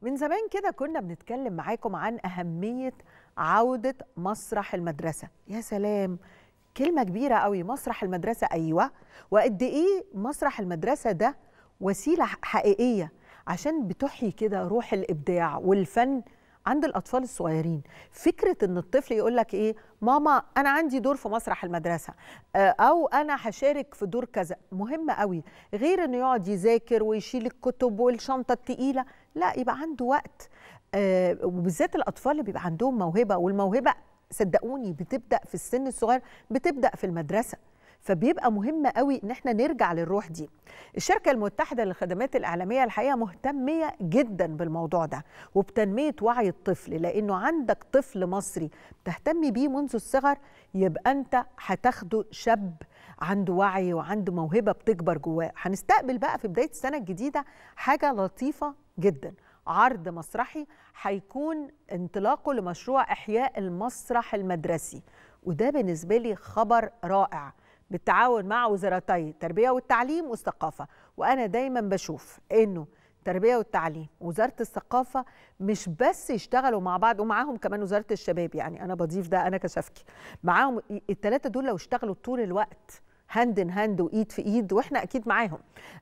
من زمان كده كنا بنتكلم معاكم عن أهمية عودة مسرح المدرسة. يا سلام، كلمة كبيرة قوي، مسرح المدرسة. أيوة، وقد إيه مسرح المدرسة ده وسيلة حقيقية عشان بتحيي كده روح الإبداع والفن عند الأطفال الصغيرين. فكرة إن الطفل يقول لك إيه، ماما أنا عندي دور في مسرح المدرسة، أو أنا هشارك في دور كذا، مهم قوي. غير إنه يقعد يذاكر ويشيل الكتب والشنطة التقيلة، لا، يبقى عنده وقت. وبالذات الأطفال اللي بيبقى عندهم موهبة، والموهبة صدقوني بتبدأ في السن الصغير، بتبدأ في المدرسة. فبيبقى مهم قوي ان احنا نرجع للروح دي. الشركة المتحدة للخدمات الإعلامية الحقيقة مهتمية جدا بالموضوع ده وبتنمية وعي الطفل، لأنه عندك طفل مصري تهتمي بيه منذ الصغر، يبقى انت هتاخده شاب عنده وعي وعنده موهبة بتكبر جواه. هنستقبل بقى في بداية السنة الجديدة حاجة لطيفة جدا، عرض مسرحي هيكون انطلاقه لمشروع إحياء المسرح المدرسي، وده بالنسبة لي خبر رائع بالتعاون مع وزارتي التربية والتعليم والثقافة. وأنا دايما بشوف إنه التربية والتعليم ووزارة الثقافة مش بس يشتغلوا مع بعض، ومعاهم كمان وزارة الشباب، يعني أنا بضيف ده أنا كشفكي معاهم. الثلاثة دول لو اشتغلوا طول الوقت هاند ان هاند وإيد في إيد، وإحنا أكيد معاهم،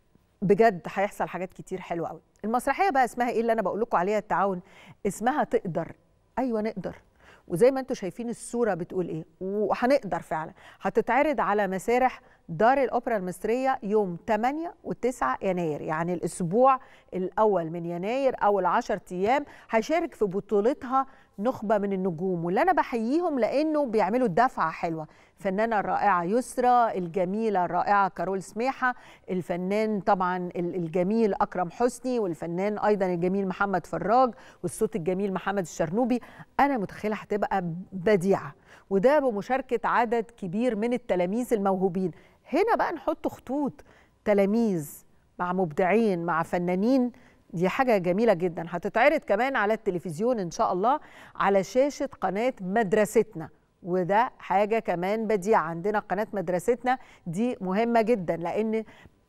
بجد هيحصل حاجات كتير حلوة قوي. المسرحية بقى اسمها إيه اللي أنا بقول لكم عليها التعاون؟ اسمها تقدر. أيوة نقدر، وزي ما انتم شايفين الصورة بتقول ايه، وهنقدر فعلا. هتتعرض على مسارح دار الأوبرا المصرية يوم 8 و9 يناير، يعني الأسبوع الأول من يناير، أول 10 أيام. هيشارك في بطولتها نخبة من النجوم، واللي أنا بحييهم لأنه بيعملوا دفعة حلوة. الفنانة الرائعة يسرى، الجميلة الرائعة كارول سميحة، الفنان طبعا الجميل أكرم حسني، والفنان أيضا الجميل محمد فراج، والصوت الجميل محمد الشرنوبي. أنا متخيلة هتبقى بديعة، وده بمشاركة عدد كبير من التلاميذ الموهوبين. هنا بقى نحط خطوط تلاميذ مع مبدعين مع فنانين، دي حاجة جميلة جدا. هتتعرض كمان على التلفزيون إن شاء الله على شاشة قناة مدرستنا، وده حاجة كمان بديعة. عندنا قناة مدرستنا دي مهمة جدا، لأن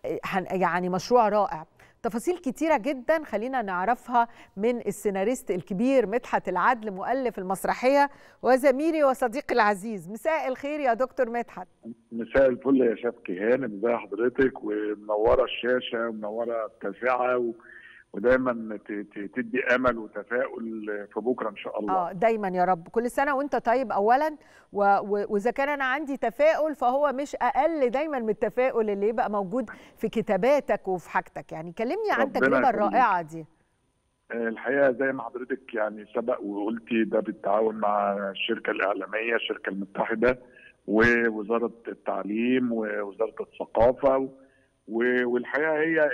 يعني مشروع رائع. تفاصيل كتيرة جدا خلينا نعرفها من السيناريست الكبير مدحت العدل، مؤلف المسرحية وزميلي وصديقي العزيز. مساء الخير يا دكتور مدحت. مساء الفل يا شفكي هانم، ازي حضرتك؟ ومنوره الشاشه ومنوره التاسعه، ودايما تدي امل وتفاؤل في بكره ان شاء الله. دايما يا رب. كل سنه وانت طيب اولا، واذا كان انا عندي تفاؤل فهو مش اقل دايما من التفاؤل اللي يبقى موجود في كتاباتك وفي حاجتك. يعني كلمني عن التجربه الرائعه دي. الحقيقه زي ما حضرتك يعني سبق وقلتي، ده بالتعاون مع الشركه الاعلاميه الشركه المتحده ووزاره التعليم ووزاره الثقافه، والحقيقه هي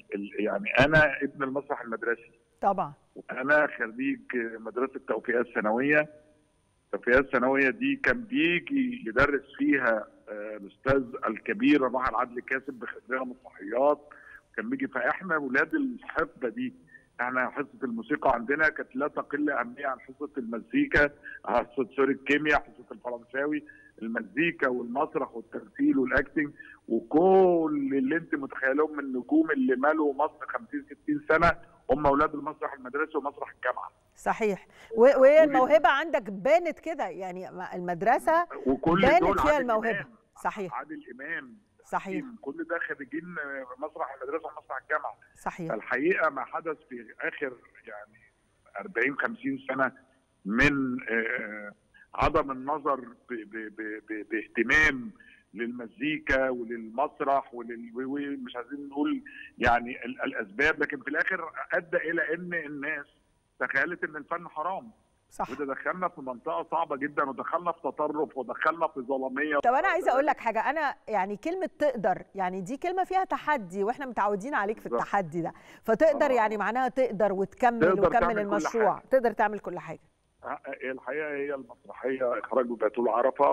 يعني انا ابن المسرح المدرسي طبعا، انا خريج مدرسه التوفيقيه الثانويه. التوفيقيه الثانويه دي كان بيجي يدرس فيها الاستاذ الكبير الراحل عدلي كاسب بخريجه مسرحيات، كان بيجي. فاحنا ولاد الحقبه دي، احنا حصه الموسيقى عندنا كانت لا تقل اهميه عن حصه المزيكا، حصه الكيمياء، حصه الفرنساوي، المزيكا والمسرح والتمثيل والاكتنج، وكل اللي انت متخيلهم من النجوم اللي مالوا مصر 50 60 سنه هم اولاد المسرح المدرسي ومسرح الجامعه. صحيح. وهي الموهبه عندك بانت كده، يعني المدرسه وكل بانت فيها الموهبه. صحيح، عادل امام، صحيح، كل ده خريجين مسرح المدرسه ومسرح الجامعه. صحيح. الحقيقه ما حدث في اخر يعني 40 50 سنه من عدم النظر باهتمام للمزيكا وللمسرح ومش عايزين نقول يعني الاسباب، لكن في الاخر ادى الى ان الناس تخيلت ان الفن حرام. صح. وده دخلنا في منطقه صعبه جدا، ودخلنا في تطرف، ودخلنا في ظلاميه. طب انا عايزه اقول لك حاجه، انا يعني كلمه تقدر، يعني دي كلمه فيها تحدي، واحنا متعودين عليك في التحدي ده. فتقدر يعني معناها تقدر وتكمل وكمل المشروع، تقدر تعمل كل حاجه. الحقيقه هي المسرحيه اخراج بتول عرفه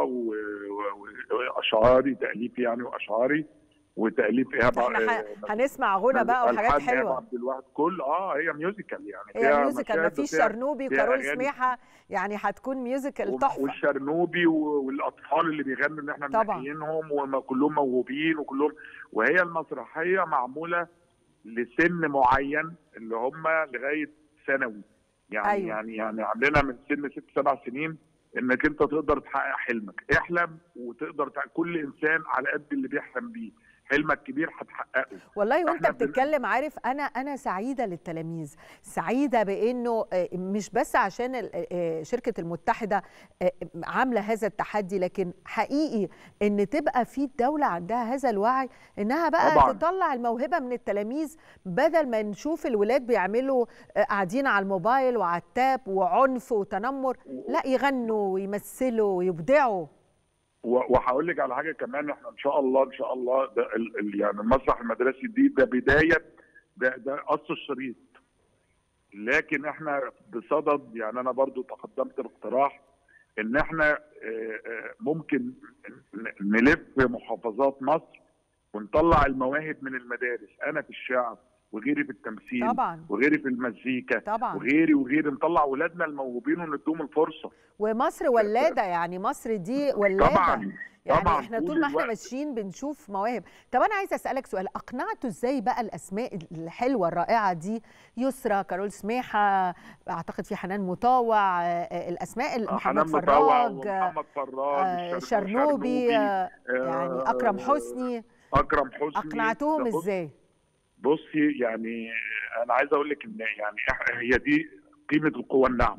واشعاري تاليف يعني، واشعاري وتاليف ايهاب. احنا هنسمع غنى بقى وحاجات حلوه. عبد الواحد كل هي ميوزيكال، يعني هي ميوزيكال، مفيش شرنوبي وكارول سميحه، يعني هتكون ميوزيكال تحفه. والشرنوبي والاطفال اللي بيغنوا اللي احنا منقيينهم وكلهم موهوبين وكلهم. وهي المسرحيه معموله لسن معين اللي هم لغايه الثانوي. يعني أيوة. يعني عندنا من سن 6 7 سنين انك انت تقدر تحقق حلمك، احلم وتقدر كل انسان على قد اللي بيحلم بيه، حلمك كبير هتحققه. والله وانت بتتكلم عارف انا سعيده للتلاميذ، سعيده بانه مش بس عشان شركه المتحده عامله هذا التحدي، لكن حقيقي ان تبقى في الدوله عندها هذا الوعي انها بقى طبعاً. تطلع الموهبه من التلاميذ، بدل ما نشوف الولاد بيعملوا قاعدين على الموبايل وعلى التاب وعنف وتنمر، لا يغنوا ويمثلوا ويبدعوا. وهقول لك على حاجه كمان، احنا ان شاء الله ده يعني المسرح المدرسي ده بدايه، ده قص الشريط، لكن احنا بصدد، يعني انا برضو تقدمت باقتراح ان احنا ممكن نلف محافظات مصر ونطلع المواهب من المدارس، انا في الشعر وغيري في التمثيل طبعا وغيري في المزيكا طبعا وغيري، نطلع ولادنا الموهوبين ونديهم الفرصه. ومصر ولاده، يعني مصر دي ولاده طبعا يعني طبعا احنا طول ما احنا ماشيين بنشوف مواهب. طب انا عايزه اسالك سؤال، اقنعتوا ازاي بقى الاسماء الحلوه الرائعه دي؟ يسرى، كارول سميحه، اعتقد في حنان مطاوع، الاسماء محمد فراج، شرنوبي، يعني اكرم حسني. اقنعتوهم ازاي؟ بصي، يعني انا عايز اقول لك ان يعني هي دي قيمه القوه الناعمه.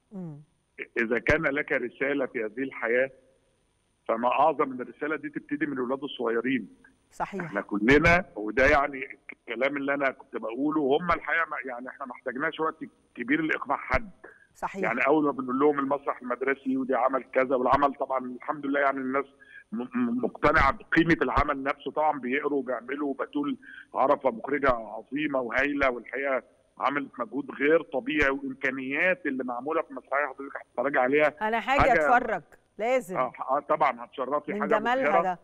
اذا كان لك رساله في هذه الحياه فما اعظم من الرساله دي تبتدي من الاولاد الصغيرين. صحيح. احنا كلنا، وده يعني الكلام اللي انا كنت بقوله، هم الحقيقه يعني احنا ما احتاجناش وقت كبير لاقناع حد. صحيح. يعني اول ما بنقول لهم المسرح المدرسي ودي عمل كذا، والعمل طبعا الحمد لله يعني الناس مقتنعه بقيمه العمل نفسه، طبعا بيقروا وبيعملوا. بتول عرفه مخرجه عظيمه وهايله، والحقيقه عملت مجهود غير طبيعي، وامكانيات اللي معموله في مسرحيه حضرتك هتتفرجي عليها. انا حاجه اتفرج لازم. طبعا هتشرفي، من جمالها ده.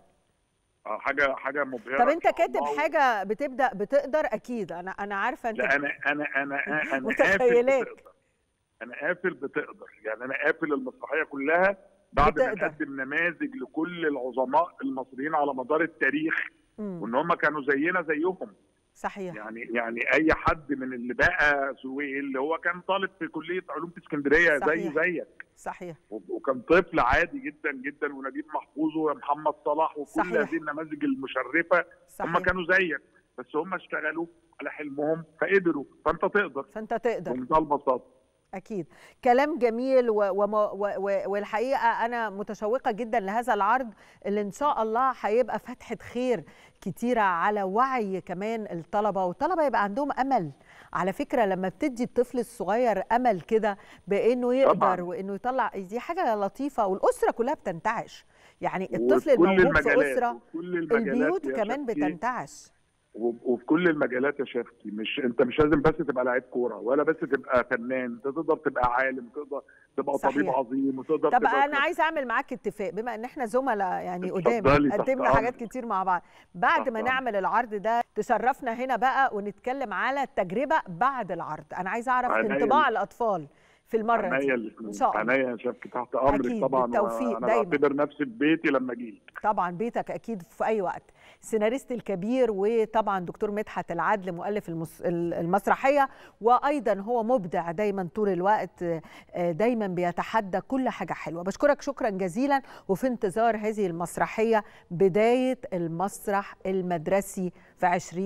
حاجه مبهره. طب انت كاتب حاجه بتقدر اكيد، انا عارفه انت. لا انا متخيلاك. انا قافل بتقدر، يعني انا قافل المسرحيه كلها بعد ما نقدم نماذج لكل العظماء المصريين على مدار التاريخ، وان هم كانوا زينا زيهم. صحيح. يعني اي حد من اللي بقى سويل اللي هو كان طالب في كليه علوم في اسكندريه زيك. صحيح. وكان طفل عادي جدا جدا، ونجيب محفوظ ومحمد صلاح وكل هذه النماذج المشرفه. هم كانوا زيك، بس هم اشتغلوا على حلمهم فقدروا، فانت تقدر بمنتهى البساطه. أكيد كلام جميل، والحقيقة أنا متشوقة جدا لهذا العرض اللي إن شاء الله هيبقى فتحة خير كتيرة على وعي كمان الطلبة، والطلبة يبقى عندهم أمل. على فكرة لما بتدي الطفل الصغير أمل كده بأنه يقدر طبعا، وأنه يطلع، دي حاجة لطيفة، والأسرة كلها بتنتعش. يعني الطفل الموجود في أسرة، البيوت كمان بتنتعش. وفي كل المجالات يا شيختي، انت مش لازم بس تبقى لعيب كوره، ولا بس تبقى فنان، انت تقدر تبقى عالم، تقدر تبقى طبيب عظيم، وتقدر طب انا عايزه اعمل معاك اتفاق، بما ان احنا زملاء يعني قدام، قدمنا حاجات كتير مع بعض. بعد ما نعمل العرض ده تشرفنا هنا بقى ونتكلم على التجربه بعد العرض. انا عايزه اعرف انطباع الاطفال في المره دي ان شاء الله. عينيا يا شيختي، تحت امرك طبعا. بالتوفيق انا دايما. بعتبر نفسي في بيتي لما اجي. طبعا بيتك اكيد في اي وقت. السيناريست الكبير وطبعا دكتور مدحت العدل مؤلف المسرحيه، وايضا هو مبدع دايما طول الوقت، دايما بيتحدى كل حاجه حلوه. بشكرك شكرا جزيلا، وفي انتظار هذه المسرحيه بدايه المسرح المدرسي في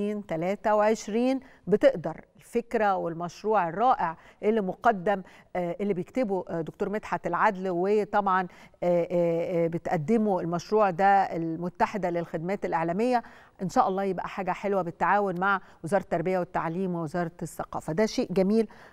2023. بتقدر الفكره والمشروع الرائع اللي مقدم، اللي بيكتبه دكتور مدحت العدل، وطبعا بتقدمه المشروع ده المتحده للخدمات الاعلاميه. ان شاء الله يبقى حاجه حلوه بالتعاون مع وزاره التربيه والتعليم ووزاره الثقافه. ده شيء جميل